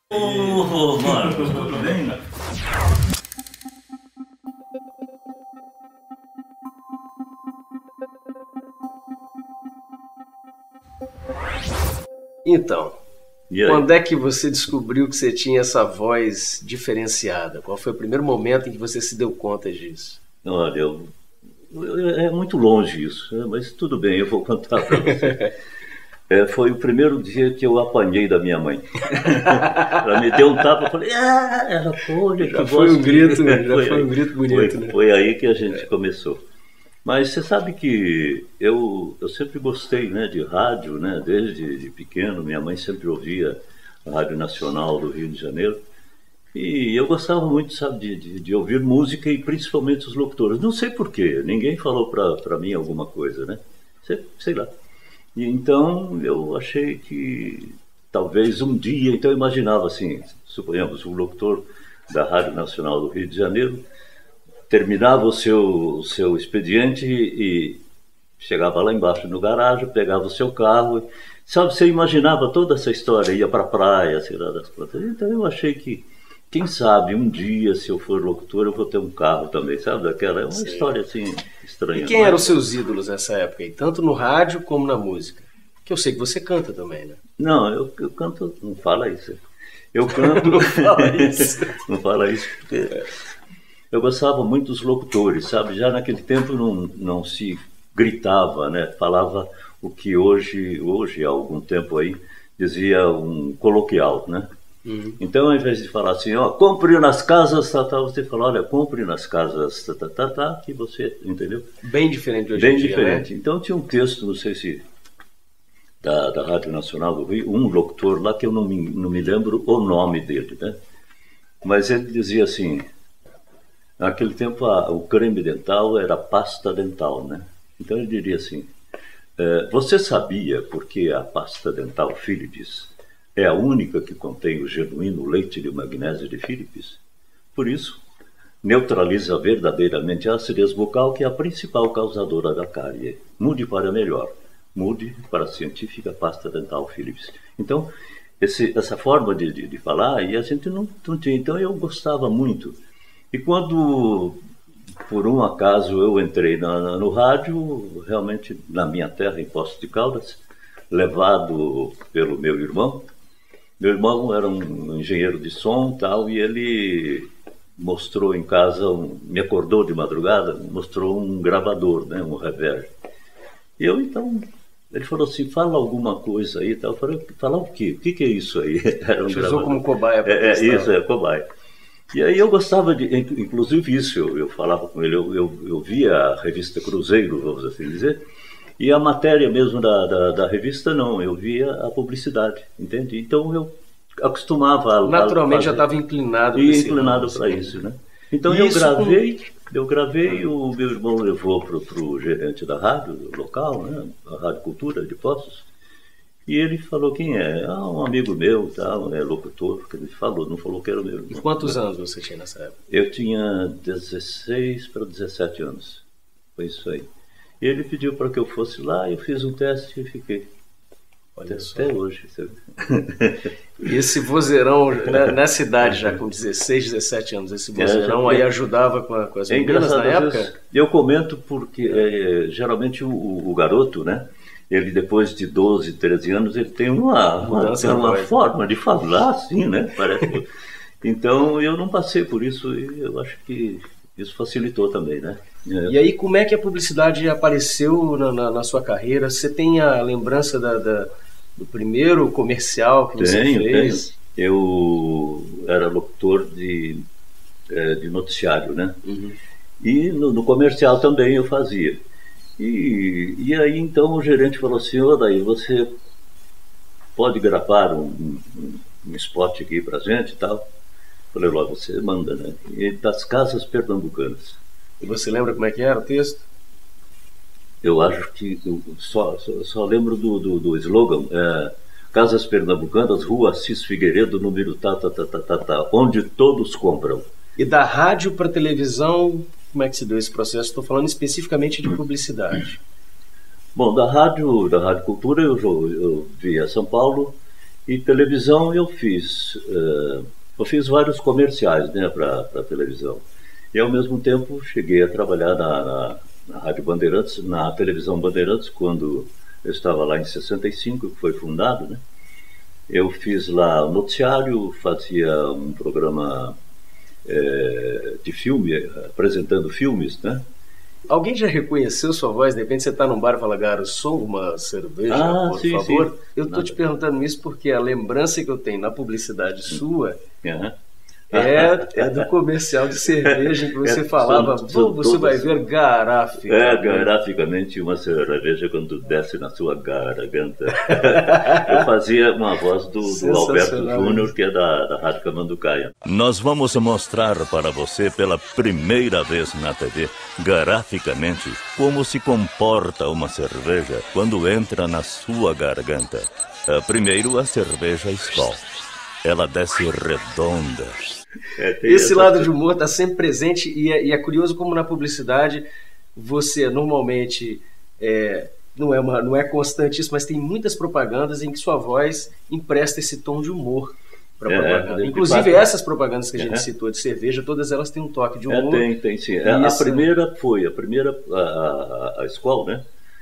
Ô, Marcos, tudo bem? Então, E aí? quando é que você descobriu que você tinha essa voz diferenciada? Qual foi o primeiro momento em que você se deu conta disso? Olha, é muito longe isso, né? Mas tudo bem, eu vou contar para você. Foi o primeiro dia que eu apanhei da minha mãe. Ela me deu um tapa, eu falei, ela, olha, que Já foi voz um grito, foi foi um aí. grito bonito, né? Foi aí que a gente começou. Mas você sabe que eu sempre gostei, né, de rádio, né, desde de pequeno. Minha mãe sempre ouvia a Rádio Nacional do Rio de Janeiro. E eu gostava muito, sabe, de ouvir música e principalmente os locutores. Não sei por quê, ninguém falou para mim alguma coisa, né? Sei lá. E então eu achei que talvez um dia, então eu imaginava assim, suponhamos, o locutor da Rádio Nacional do Rio de Janeiro terminava o seu expediente e chegava lá embaixo no garagem, pegava o seu carro, sabe, você imaginava toda essa história, ia para a praia, sei lá das plantas. Então eu achei que, quem sabe, um dia, se eu for locutor, eu vou ter um carro também, sabe, daquela, é uma Sim. história assim, estranha. E quem eram os seus ídolos nessa época aí? Tanto no rádio como na música? Que eu sei que você canta também, né? Não, eu canto, não fala isso. Eu canto. Não fala isso. Não fala isso, porque eu gostava muito dos locutores, sabe? Já naquele tempo não se gritava, né? Falava o que hoje, há algum tempo aí, dizia um coloquial, né? Então, ao invés de falar assim, ó, compre nas casas, você fala, olha, compre nas casas, que você, entendeu? Bem diferente de hoje Bem em dia, diferente. né? Então, tinha um texto, não sei se da Rádio Nacional do Rio, um locutor lá que eu não me lembro o nome dele, né? Mas ele dizia assim, naquele tempo o creme dental era pasta dental, né? Então ele diria assim, você sabia por que a pasta dental Philips é a única que contém o genuíno leite de magnésio de Philips? Por isso, neutraliza verdadeiramente a acidez bucal, que é a principal causadora da cárie. Mude para melhor. Mude para a científica pasta dental Philips. Então, essa forma de falar, e a gente não tinha. Então, eu gostava muito. E quando, por um acaso, eu entrei no rádio, realmente na minha terra, em Poços de Caldas, levado pelo meu irmão. Meu irmão era um engenheiro de som e tal, e ele mostrou em casa, me acordou de madrugada, mostrou um gravador, né, um reverb. E eu, então, ele falou assim, fala alguma coisa aí e tal. Eu falei, falar o quê? O que é isso aí? Era um Te usou gravador. como cobaia para testar. Isso, cobaia. E aí eu gostava inclusive isso, eu falava com ele, eu via a revista Cruzeiro, vamos assim dizer, e a matéria mesmo da revista não, eu via a publicidade, entende? Então eu acostumava a Naturalmente já fazer, estava inclinado e esse inclinado ramo, para assim. isso, né? Então E eu isso gravei, o meu irmão levou para o gerente da rádio local, né, a Rádio Cultura de Poços, e ele falou, quem é? Um amigo meu, tal, locutor, que ele falou, não falou que era o meu irmão. E quantos anos você tinha nessa época? Eu tinha 16 para 17 anos, foi isso aí. E ele pediu para que eu fosse lá, eu fiz um teste e fiquei. Olha só. Até hoje. E esse vozeirão, nessa idade já, com 16, 17 anos, esse vozeirão aí ajudava com as meninas na época? Eu comento porque geralmente o garoto, né? Ele depois de 12, 13 anos, ele tem uma forma de falar assim, né? Parece. Então eu não passei por isso e eu acho que isso facilitou também, né? E aí, como é que a publicidade apareceu na sua carreira? Você tem a lembrança do primeiro comercial que você fez? Tenho. Eu era locutor de noticiário, né? Uhum. E no comercial também eu fazia. E aí então o gerente falou assim, daí você pode gravar um spot aqui pra gente e tal? Falei, logo, você manda, né? E das casas pernambucanas. E você lembra como é que era o texto? Eu acho que só lembro do slogan, Casas Pernambucanas, Rua Assis Figueiredo, número onde todos compram. E da rádio para televisão, como é que se deu esse processo? Estou falando especificamente de publicidade. Bom, da Rádio Cultura eu via São Paulo E televisão eu fiz vários comerciais, né, para televisão. E ao mesmo tempo cheguei a trabalhar na Rádio Bandeirantes, na televisão Bandeirantes, quando eu estava lá em 65, que foi fundado, né? Eu fiz lá o noticiário, fazia um programa de filme, apresentando filmes, né? Alguém já reconheceu sua voz? De repente você está num bar e fala, garçom, uma cerveja, por sim, favor? sim. Eu estou te perguntando isso porque a lembrança que eu tenho na publicidade sua é do comercial de cerveja em que você falava, você vai ver garaficamente. Garaficamente uma cerveja quando desce na sua garganta. Eu fazia uma voz do Alberto Júnior, que é da Rádio Camanducaia. Nós vamos mostrar para você pela primeira vez na TV, garaficamente, como se comporta uma cerveja quando entra na sua garganta. Primeiro, a cerveja Skol. Ela desce redonda. Esse lado de humor está sempre presente e é curioso como na publicidade você normalmente não é constante isso, mas tem muitas propagandas em que sua voz empresta esse tom de humor para propaganda. Inclusive essas propagandas que a gente citou de cerveja, todas elas têm um toque de humor. Tem sim. A primeira a Skol, né?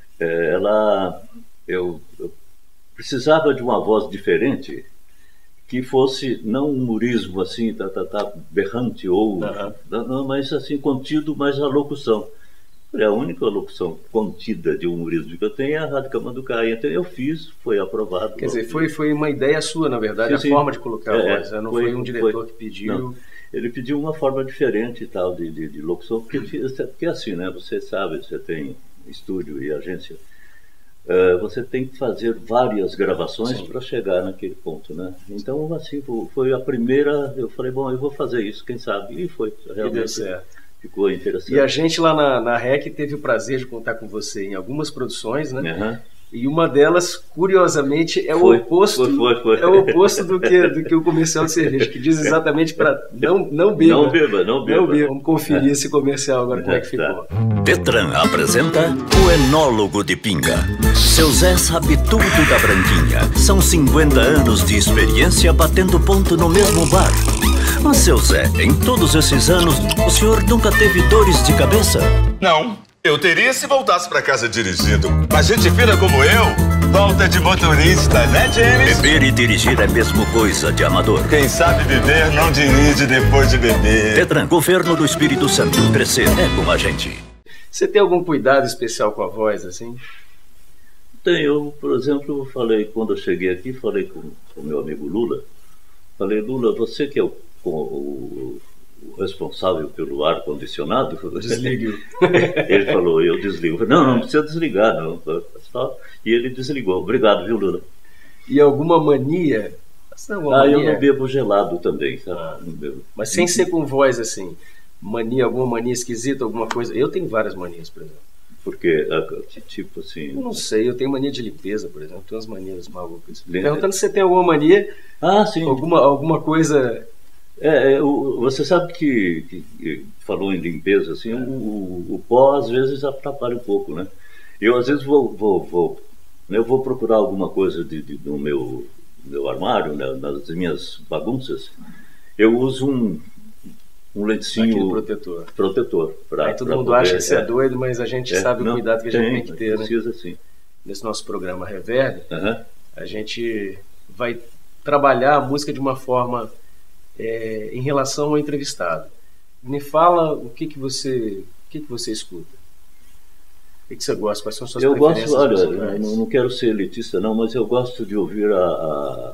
Eu precisava de uma voz diferente, que fosse não um humorismo assim, berrante, ou não, mas assim, contido, mas a locução. A única locução contida de humorismo que eu tenho é a Rádio Camanducaia. Então eu fiz, foi aprovado. Quer dizer, foi uma ideia sua, na verdade, sim, a forma de colocar a voz. Não foi um diretor que pediu. Não, ele pediu uma forma diferente e tal de locução, porque assim, né? Você sabe, você tem estúdio e agência. Você tem que fazer várias gravações para chegar naquele ponto, né? Então, assim, foi a primeira. Eu falei, bom, eu vou fazer isso, quem sabe? E foi, realmente. Deu certo. Ficou interessante. E a gente lá na REC teve o prazer de contar com você em algumas produções, né? E uma delas, curiosamente, é o oposto. É o oposto do que o comercial de cerveja, que diz exatamente para não beba. Não beba. Vamos conferir esse comercial agora, como é que ficou. Detran apresenta o Enólogo de Pinga. Seu Zé sabe tudo da branquinha. São 50 anos de experiência batendo ponto no mesmo bar. Mas, seu Zé, em todos esses anos, o senhor nunca teve dores de cabeça? Não. Eu teria se voltasse para casa dirigindo. Mas gente fina como eu, volta de motorista, né, James? Beber e dirigir é a mesma coisa de amador. Quem sabe beber não dirige depois de beber. Detran, Governo do Espírito Santo. Crescer é com a gente. Você tem algum cuidado especial com a voz, assim? Tenho. Por exemplo, quando eu cheguei aqui, falei com o meu amigo Lula. Falei, Lula, você que é o responsável pelo ar-condicionado? Desligue. Ele falou, eu desligo. Não precisa desligar, não. E ele desligou. Obrigado, viu, Lula? E alguma mania? Eu não bebo gelado também, sabe? Não bebo. Mas sem ser com voz, assim, alguma mania esquisita, alguma coisa? Eu tenho várias manias, por exemplo. Porque, tipo assim... Eu não sei, eu tenho mania de limpeza, por exemplo. Tenho umas manias malucas. Perguntando se você tem alguma mania. Sim. Alguma coisa... Você sabe que falou em limpeza, assim, o pó às vezes atrapalha um pouco, né? Eu às vezes eu vou procurar alguma coisa no meu armário, né, nas minhas bagunças, eu uso um lencinho protetor. Aí todo mundo acha que você é doido, mas a gente sabe o cuidado que a gente tem que ter, precisa, né? Sim. Nesse nosso programa Reverb, a gente vai trabalhar a música de uma forma... em relação ao entrevistado. Me fala o que você escuta. O que você gosta? Quais são as suas preferências musicais? Eu não quero ser elitista não, mas eu gosto de ouvir a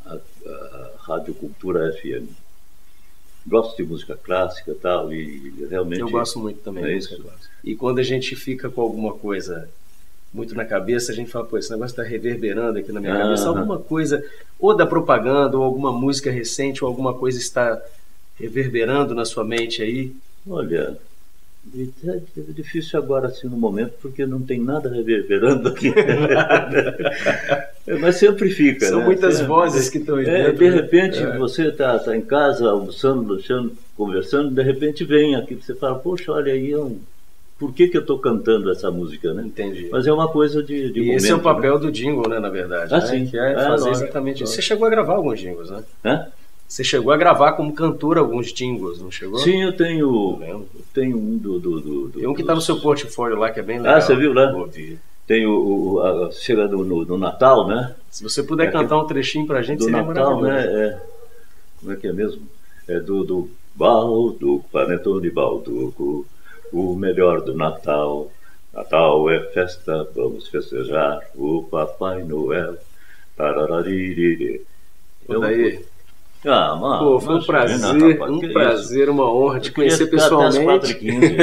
Rádio Cultura FM. Gosto de música clássica e tal, e realmente... Eu gosto muito também de música clássica. E quando a gente fica com alguma coisa muito na cabeça, a gente fala, esse negócio está reverberando aqui na minha cabeça, alguma coisa, ou da propaganda, ou alguma música recente, ou alguma coisa está reverberando na sua mente aí? Olha, é difícil agora assim no momento, porque não tem nada reverberando aqui. Mas sempre fica. São muitas vozes que estão aí dentro. De repente você está em casa, almoçando, lanchando, conversando, de repente vem aqui, você fala, poxa, olha aí, por que eu estou cantando essa música, né? Entendi. Mas é uma coisa de E momento, esse é o papel né? do jingle, né, na verdade. Ah, né? sim. Que é fazer lógico, exatamente isso. lógico. Você chegou a gravar alguns jingles, né? Hã? Você chegou a gravar como cantor alguns jingles, não chegou? Sim, eu tenho um Tem um que está no seu portfólio lá, que é bem legal. Ah, você viu lá? Ouvi. Tem chega no Natal, né? Se você puder cantar um trechinho pra gente, Do seria Natal, maravilhoso. né? Como é que é mesmo? É do Balduco, Panetone Balduco, o melhor do Natal. Natal é festa, vamos festejar o Papai Noel. Tararaririri. Daí, mano, pô, foi um prazer, uma honra te conhecer pessoalmente.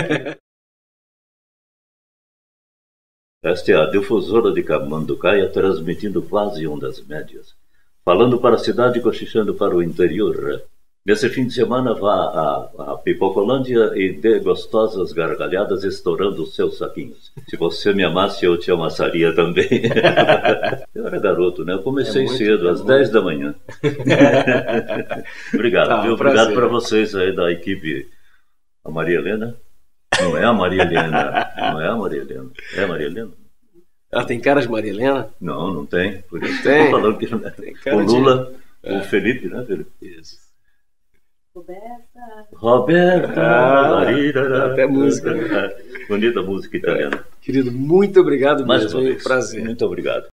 Esta é a difusora de Camanducaia transmitindo quase ondas médias, falando para a cidade e cochichando para o interior. Nesse fim de semana vá a Pipocolândia e dê gostosas gargalhadas estourando os seus saquinhos. Se você me amasse, eu te amassaria também. Eu era garoto, né? Eu comecei cedo, às 10 da manhã. Obrigado, viu? Obrigado para vocês aí da equipe. A Maria Helena? Não é a Maria Helena. Não é a Maria Helena. É a Maria Helena? Ela tem cara de Maria Helena? Não, não tem. Por isso tem? Tô falando que não é. O Lula, o Felipe, né, Felipe? Isso. Roberta. Até música. Bonita música italiana. Querido, muito obrigado Mais mesmo. uma vez. Prazer. Muito obrigado.